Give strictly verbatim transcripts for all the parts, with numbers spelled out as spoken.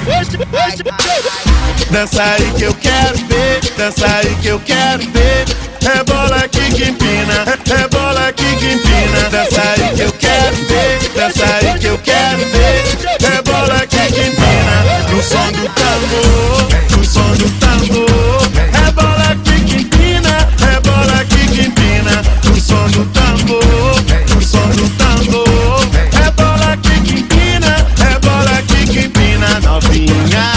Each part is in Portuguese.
Dança aí que eu quero ver, dança aí que eu quero ver. Rebola aqui que empina, rebola aqui que empina. Dança aí que eu quero ver, dança aí que eu quero ver. Rebola aqui que empina. No som do tambor, no som do tambor. Rebola aqui que empina, rebola aqui que empina. No som do tambor, no som do tambor. Rebola aqui que empina, rebola aqui que empina. Novinha,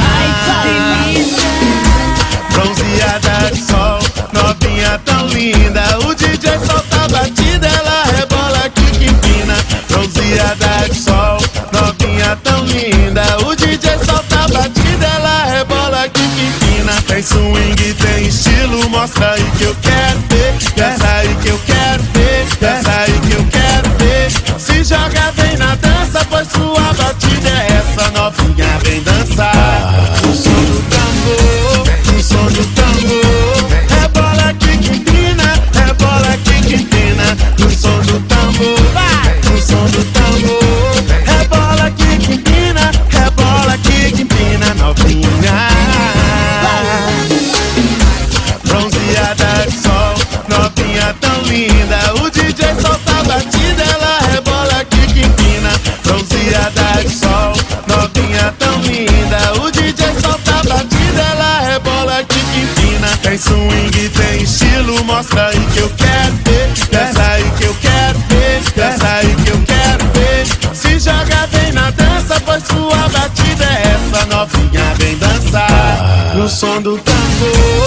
bronzeada de sol, novinha tão linda. O D J solta a batida, ela rebola aqui que empina. Bronzeada de sol, novinha tão linda. O D J solta a batida, ela rebola aqui que empina. Tem swing, tem estilo, mostra aí que eu quero ver. Dança aí que eu quero ver, dança aí que eu quero ver. Se joga bem na dança, pois sua batida é essa. Novinha vem dançar no som do tambor, no som do tambor. Rebola aqui que empina, rebola aqui que empina. No som do tambor, vai, no som do tambor. Rebola aqui que empina, rebola aqui que empina. Novinha, bronzeada de sol, novinha tão linda. O D J solta a batida, ela rebola aqui que empina. Bronzeada de sol, novinha tão linda. O D J solta a batida, ela rebola aqui que empina. Tem swing, tem estilo, mostra aí que eu quero ver. Dança aí que eu quero ver, dança aí que eu quero ver. Se joga bem na dança, pois sua batida é essa. Novinha vem dançar no som do tambor.